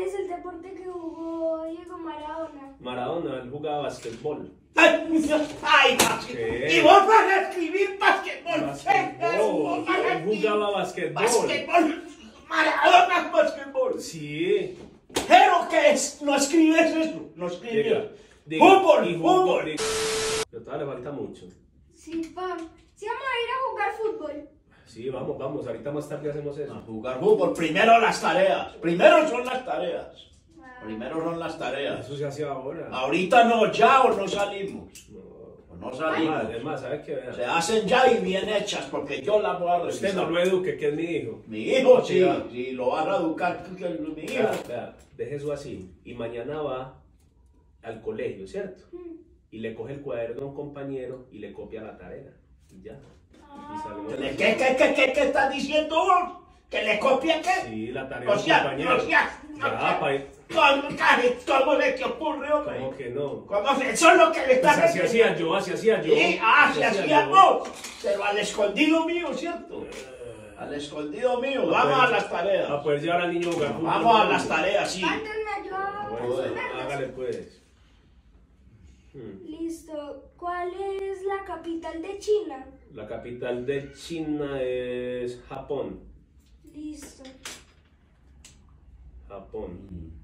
es el deporte que jugó Diego Maradona? Maradona, él jugaba basquetbol. Ay, y vos vas a escribir basquetbol. Basquetbol. Él jugaba basquetbol. Basquetbol. Maradona basquetbol. Sí. Pero que es, no escribes eso. No escribes. Fútbol, fútbol. Pero todavía le falta mucho. Sí, pa. Sí, vamos a ir a jugar fútbol. Sí, vamos. Ahorita más tarde hacemos eso. A jugar fútbol. Primero las tareas. Primero son las tareas. Primero son las tareas. Eso se hace ahora. Ahorita no, ya o no salimos. No. O no salimos. Además, ¿sabes qué? Se hacen ya y bien hechas porque yo las voy a revisar. Usted no lo eduque, que es mi hijo. Mi hijo, sí, sí, lo vas a educar, que es mi hijo. Vea, deje eso así. Y mañana va al colegio, ¿cierto? Y le coge el cuaderno a un compañero y le copia la tarea. Y ya. Y salimos. ¿Qué estás diciendo vos? ¿Que le copia qué? Sí, la tarea del compañero. ¿Cómo se te ocurre, hombre? ¿Cómo que no? Eso es lo que le estás Así hacía yo. Sí, así hacía vos. Pero al escondido mío, ¿cierto? Al escondido mío. Vamos a las tareas. A poder llevar al niño a jugar fútbol. Vamos a las tareas, sí. Antes me ayudaba a resolverlas. Hágale pues. Listo. ¿Cuál es la capital de China? La capital de China es Japón. Listo. Japón.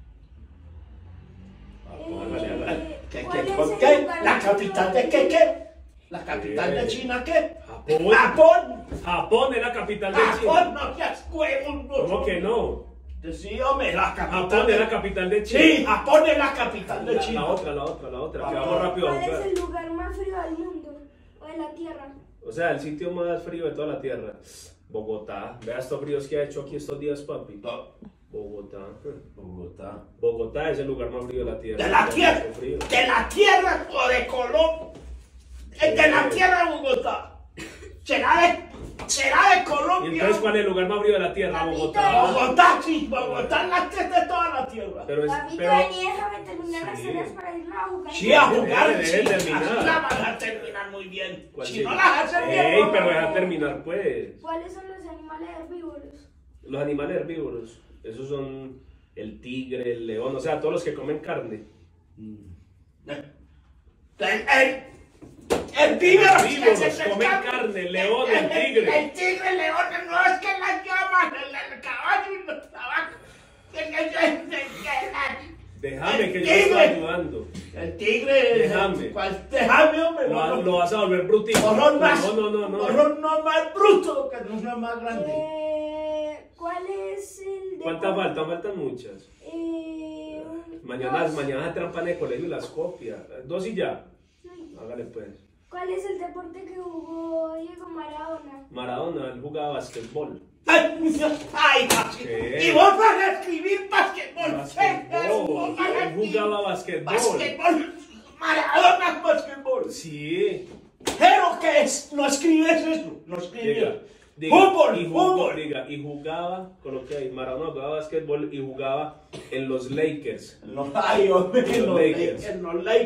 ¿Cuál es el ¿Qué? lugar ¿La más capital de frío del qué? ¿La capital de China qué? Japón. ¡Japón! Japón es la capital de China. ¡Japón! ¡No seas huevón! ¿Cómo que no? Sí, hombre, la capital. Japón es la capital de China. Sí, Japón es la capital de China. La otra. Que vamos rápido a ¿Cuál es jugar. el lugar más frío del mundo? ¿O de la Tierra? O sea, el sitio más frío de toda la tierra. Bogotá. Vea estos fríos que ha hecho aquí estos días, papi. Bogotá. Bogotá es el lugar más frío de la tierra. ¿De la tierra? ¿De la tierra o de Colón? De la tierra de Bogotá. ¿Será de ¿Y Colombia? entonces cuál es el lugar más frío de la tierra? Papito. Bogotá. Bogotá, sí. Bogotá es la tierra de toda la tierra. Papito, vení, déjame terminar las tareas para irnos a jugar. Sí, a jugar, Deje sí. de terminar. Así la van a terminar muy bien. ¿Cuál Si sigue? no las hacen bien, Ey, no, pero no, deja no. terminar pues. ¿Cuáles son los animales herbívoros? Los animales herbívoros, esos son el tigre, el león, o sea, todos los que comen carne. El tigre, Herbívoros, comen carne, el león, el tigre. El tigre, el león, no es que las llamas, el caballo, la vaca. Déjame que yo tigre. estoy ayudando. El tigre. Déjame. Déjame, hombre. Lo vas a volver brutito. No, No. más bruto, que no sea más grande. ¿Cuál es el ¿Cuántas faltan? Faltan muchas. Mañana dos. trampan en el colegio y las copia. 2 y ya. Hágale pues. ¿Cuál es el deporte que jugó Diego Maradona? Maradona, él jugaba basquetbol. Ay, ¿Qué? y vos vas a escribir basquetbol. Basquetbol. Él jugaba basquetbol. Basquetbol. Maradona basquetbol. Sí. Pero que es, no escribes eso. No escribes. Fútbol, fútbol. Y jugaba, coloqué ahí, Maradona jugaba basquetbol y jugaba en los Lakers. Los Lakers.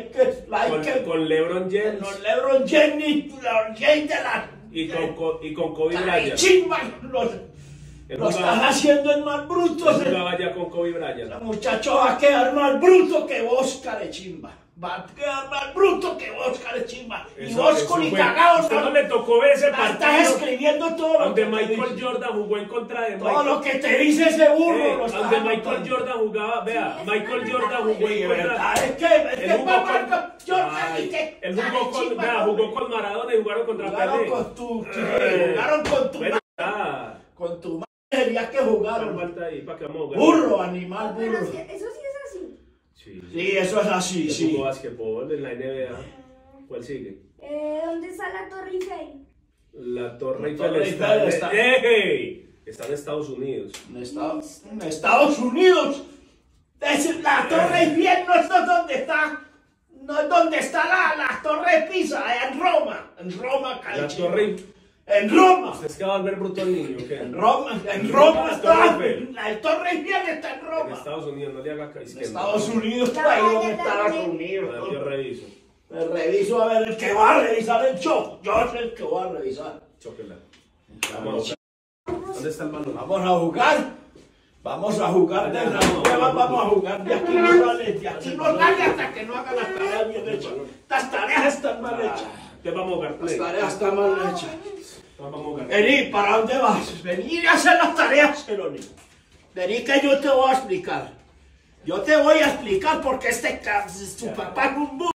Con LeBron James Los LeBron James, los James de la. y con Kobe Bryant. Chimba, lo Él estás jugaba, haciendo el más bruto. él jugaba ya con Kobe Bryant. El muchacho va a quedar más bruto que vos, Carechimba. Va a quedar más bruto que vos, Carechimba. Y vos con y cagados. ¿Usted no le tocó ver ese Estás partido? escribiendo todo lo Donde que te Michael dice. Jordan jugó en contra de Todo lo que te dice ese burro lo estás donde Michael anotando. Jordan jugaba, vea, Sí, Michael es Jordan jugó Sí, en verdad, contra. es que Él jugó papá, Jordan Ay, y que él jugó con Maradona y jugaron contra jugaron Pelé. con tu jugaron con tu Bueno, madre, con tu madre, ya que jugaron. falta ahí para que vamos a jugar. Burro, animal, Pero burro. eso sí es así. Sí. Sí, eso es así, Él sí. jugó basquetbol en la NBA. ¿Cuál sigue? ¿Dónde está la Torre Eiffel? La Torre La Eiffel Torre está, Eiffel está- ¡Ey! Está en Estados Unidos. En Estados Unidos. La Torre Eiffel no está donde está. No es donde está la Torre de Pisa, en Roma. En Roma, La Carechimba. Torre. En Roma. Es que va a volver bruto el niño, ¿qué? En Roma La está. Torre Eiffel. La Torre Eiffel está en En Roma. Estados Unidos, no le haga caso. En Estados Unidos, ahí donde Estados Unidos. Yo reviso. Me reviso a ver el que va a revisar el show. Yo soy el que va a revisar. Chóquela. Vamos a jugar. ¿Dónde está el balón? Vamos a jugar. Vamos a jugar de las nuevas, vamos a jugar. De aquí no sale, de aquí no sale hasta que no haga las tareas bien hechas. Las tareas están mal hechas. Te vamos a jugar Las play. tareas están mal hechas. Vamos a jugar. Vení, ¿para dónde vas? Vení a hacer las tareas, Jerónimo. Vení que yo te voy a explicar. Yo te voy a explicar porque tu papá es un